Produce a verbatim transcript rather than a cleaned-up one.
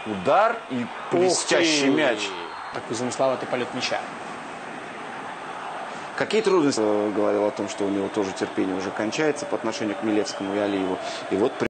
Удар и блестящий мяч. Такой замысловатый полет мяча. Какие трудности? Говорил о том, что у него тоже терпение уже кончается по отношению к Милевскому и Алиеву. И вот